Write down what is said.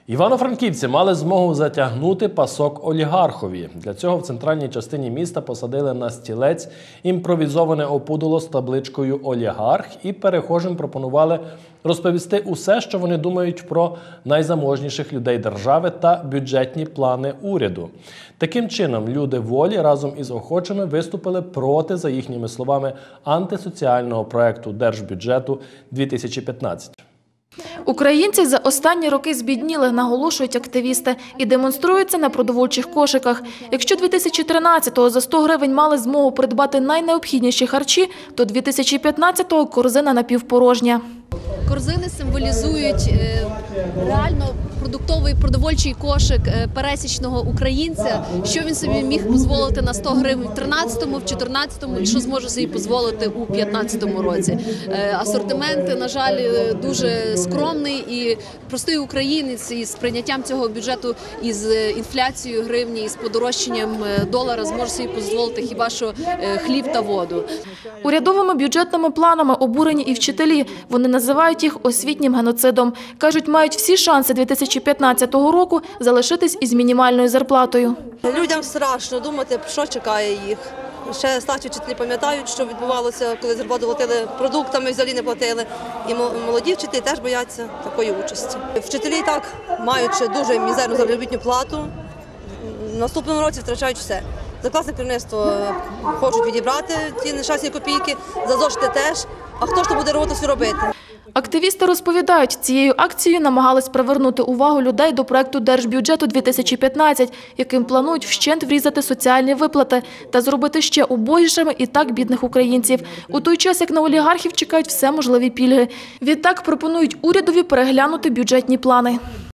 Івано-франківці мали змогу затягнути пасок олігархові. Для цього в центральній частині міста посадили на стілець імпровізоване опудало з табличкою «Олігарх» і перехожим пропонували розповісти усе, що вони думають про найзаможніших людей держави та бюджетні плани уряду. Таким чином, люди волі разом із охочими виступили проти, за їхніми словами, антисоціального проекту Держбюджету 2015. Українці за останні роки збідніли, наголошують активісти, і демонструються на продовольчих кошиках. Якщо 2013-го за 100 гривень мали змогу придбати найнеобхідніші харчі, то 2015-го корзина напівпорожня. Корзини символізують реально продуктовий продовольчий кошик пересічного українця, що він собі міг дозволити на 100 гривень в 13-му, в 14-му і що зможе собі дозволити у 15-му році. Асортимент, на жаль, дуже скромний, і простий українець із прийняттям цього бюджету, із інфляцією гривні, із подорожчанням долара зможе собі дозволити хіба що хліб та воду. Урядовими бюджетними планами обурені і вчителі. Вони називають їх освітнім геноцидом. Кажуть, мають всі шанси 2015 року залишитись із мінімальною зарплатою. Людям страшно думати, що чекає їх. Ще старші вчителі пам'ятають, що відбувалося, коли зарплату платили продуктами, взагалі не платили. І молоді вчителі теж бояться такої участі. Вчителі так, маючи дуже мізерну заробітну плату, в наступному році втрачають все. За класне керівництво хочуть відібрати ті нещасні копійки, за зошити теж. А хто ж то буде роботу робити? Активісти розповідають, цією акцією намагались привернути увагу людей до проекту Держбюджету 2015, яким планують вщент врізати соціальні виплати та зробити ще убогішими і так бідних українців. У той час, як на олігархів чекають все можливі пільги. Відтак пропонують урядові переглянути бюджетні плани.